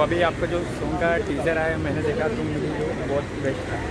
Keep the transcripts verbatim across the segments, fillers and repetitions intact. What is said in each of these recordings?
अभी आपका जो सॉन्ग का टीजर आया मैंने देखा, तुम मिली हो, बहुत बेस्ट था।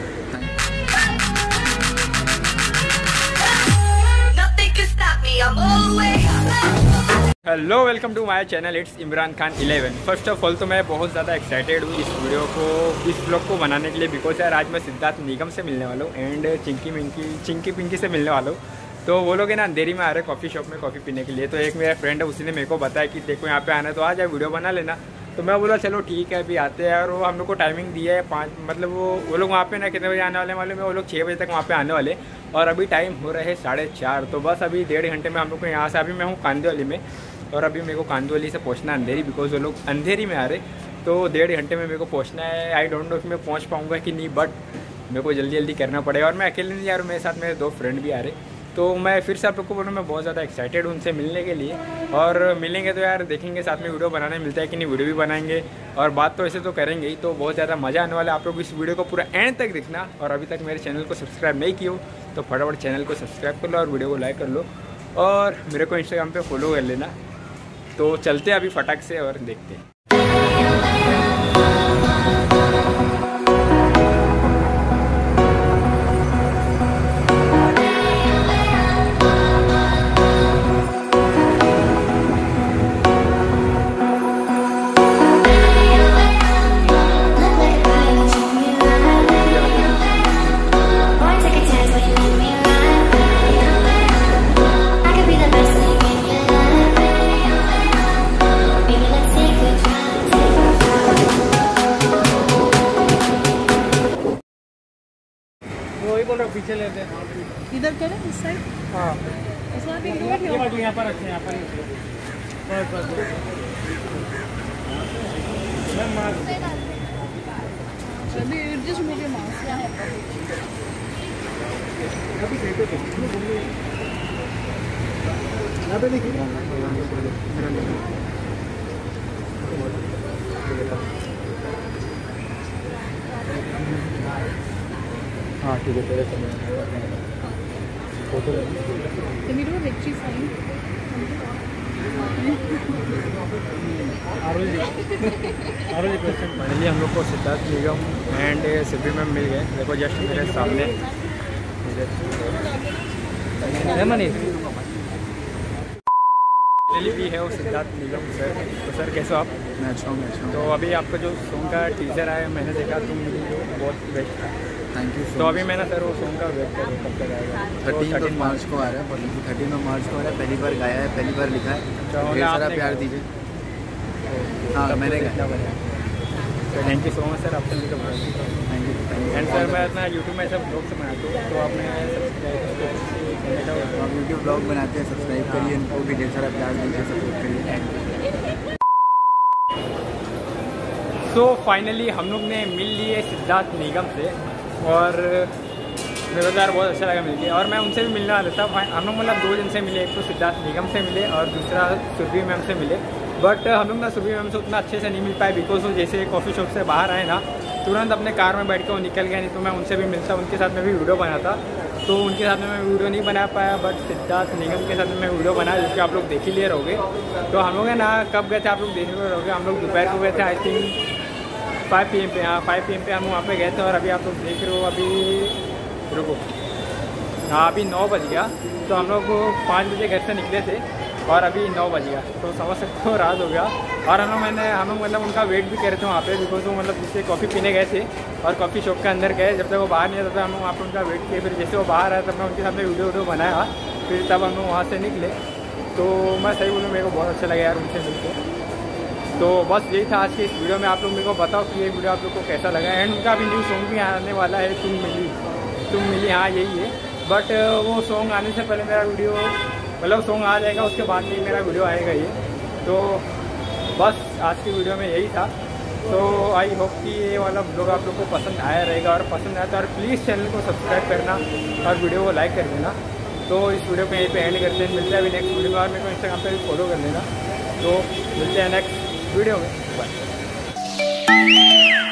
Hello, welcome to my channel, it's Imran Khan eleven. First of all तो मैं बहुत ज़्यादा एक्साइटेड हूँ इस वीडियो को, इस ब्लॉग को बनाने के लिए, बिकॉज यार आज मैं सिद्धार्थ निगम से मिलने वाला हूँ एंड चिंकी मिंकी चिंकी पिंकी से मिलने वाला हूँ। तो वो लोग है ना अंधेरी में आ रहे हैं कॉफ़ी शॉप में कॉफ़ी पीने के लिए। तो एक मेरा फ्रेंड है, उसी ने मेरे को बताया कि देखो यहाँ पे आना है तो आ जाए, वीडियो बना लेना। तो मैं बोला चलो ठीक है अभी आते हैं। और वो हम लोग को टाइमिंग दिया है पाँच, मतलब वो वो लोग वहाँ पे ना कितने बजे आने वाले मालूम है, वो लोग छः बजे तक वहाँ पे आने वाले और अभी टाइम हो रहे है साढ़े चार। तो बस अभी डेढ़ घंटे में हम लोग को यहाँ से, अभी मैं हूँ कांदिवली में और अभी मेरे को कांदिवली से पहुँचना अंधेरी, बिकॉज वो लोग अंधेरी में आ रहे। तो डेढ़ घंटे में मेरे को पहुँचना है। आई डोंट नो कि मैं पहुँच पाऊँगा कि नहीं, बट मेरे को जल्दी जल्दी करना पड़ेगा। और मैं अकेले नहीं यार, मेरे साथ मेरे दो फ्रेंड भी आ रहे। तो मैं फिर से आप लोग को बोलूँ, मैं बहुत ज़्यादा एक्साइटेड हूँ उनसे मिलने के लिए। और मिलेंगे तो यार देखेंगे साथ में वीडियो बनाने मिलता है कि नहीं, वीडियो भी बनाएंगे और बात तो ऐसे तो करेंगे ही। तो बहुत ज़्यादा मज़ा आने वाला है। आप लोग इस वीडियो को पूरा एंड तक देखना। और अभी तक मेरे चैनल को सब्सक्राइब नहीं किया हो तो फटाफट चैनल को सब्सक्राइब कर लो और वीडियो को लाइक कर लो और मेरे को इंस्टाग्राम पर फॉलो कर लेना। तो चलते हैं अभी फटाक से और देखते हैं। पीछे लेते हैं, इधर करें इस साइड। हाँ यहाँ पर रखें, यहाँ पर जस्ट मुझे मास्क यहाँ पे देखिए। हाँ ठीक है, तेरे समय फोटो फाइनली हम लोग को सिद्धार्थ निगम एंड सिद्धि मैम मिल गए। देखो जस्ट मेरे सामने भी है वो सिद्धार्थ निगम सर। तो सर कैसे हो आप? मैं अच्छा हूँ, मैं अच्छा हूँ। तो अभी आपका जो सॉन्ग का टीजर आया मैंने देखा, तुम मिली हो, बहुत बेस्ट था। Thank you. तो अभी मैंने सर वो सॉन्ग का वेट कर कब तक आएगा? थर्टीन ऑफ मार्च को आ रहा है, थर्टीन ऑफ मार्च को आ रहा है। पहली बार गाया है, पहली बार लिखा है, ढेर सारा प्यार दीजिए। हाँ मैंने गाया। Thank you so much sir, आपसे मिलकर बहुत थैंक यू। एंड सर मैं अपना यूट्यूब में सब ब्लॉग से बनाता हूँ, तो आपने आप यूट्यूब ब्लॉग बनाते हैं, सब्सक्राइब करिए, इनको भी ढेर सारा प्यार दीजिए, सपोर्ट करिए। सो फाइनली हम लोग ने मिल लिए सिद्धार्थ निगम से और मेरे को यार बहुत अच्छा लगा मिलके। और मैं उनसे भी मिलने वाला था। हम लोग मतलब दो जन से मिले, एक तो सिद्धार्थ निगम से मिले और दूसरा सुरभि मैम से मिले। बट हम लोग ना सुरभि मैम से उतना अच्छे से नहीं मिल पाए, बिकॉज वो जैसे कॉफ़ी शॉप से बाहर आए ना तुरंत अपने कार में बैठ के वो निकल गया। नहीं तो मैं उनसे भी मिलता, उनके साथ में भी वीडियो बनाता। तो उनके साथ में मैं वीडियो नहीं बना पाया, बट सिद्धार्थ निगम के साथ में मैं वीडियो बनाया, जो कि आप लोग देख ही लिए रहोगे। तो हम लोग है ना कब गए थे आप लोग देखने को रहोगे। हम लोग दोपहर को गए थे, आई थिंक फाइव पी एम पे। हाँ फाइव पी एम पे हम वहाँ पे गए थे। और अभी आप लोग देख रहे हो, अभी रुको, हाँ अभी नौ बज गया। तो हम लोग पाँच बजे घर से निकले थे और अभी नौ बज गया, तो समझ सकते हो रात हो गया। और हम लोग मैंने हम लोग मतलब उनका वेट भी कर रहे थे वहाँ पे, बिकॉज वो मतलब जिससे कॉफ़ी पीने गए थे और कॉफ़ी शॉप के अंदर गए। जब तक वो बाहर नहीं आता था हम लोग वहाँ पर उनका वेट किए। फिर जैसे वो बाहर आया तब मैं उनके सामने वीडियो वीडियो बनाया, फिर तब हम लोग वहाँ से निकले। तो मैं सही बोलूँ, मेरे को बहुत अच्छा लगा यार उनसे मिलकर। तो बस यही था आज के इस वीडियो में। आप लोग मेरे को बताओ कि ये वीडियो आप लोग को कैसा लगा। एंड उनका अभी न्यू सॉन्ग भी आने वाला है, तुम मिली तुम मिली हाँ यही है। बट वो सॉन्ग आने से पहले मेरा वीडियो, मतलब सॉन्ग आ जाएगा उसके बाद में मेरा वीडियो आएगा ये। तो बस आज की वीडियो में यही था। तो आई होप कि ये वाला ब्लॉग आप लोग को पसंद आया रहेगा। और पसंद आया तो और प्लीज़ चैनल को सब्सक्राइब करना और वीडियो को लाइक कर देना। तो इस वीडियो को यहीं पे एंड करते हैं, मिलते हैं अभी नेक्स्ट वीडियो में। और मेरे को इंस्टाग्राम पे भी फॉलो कर लेना। तो मिलते हैं नेक्स्ट वीडियो में, बाय।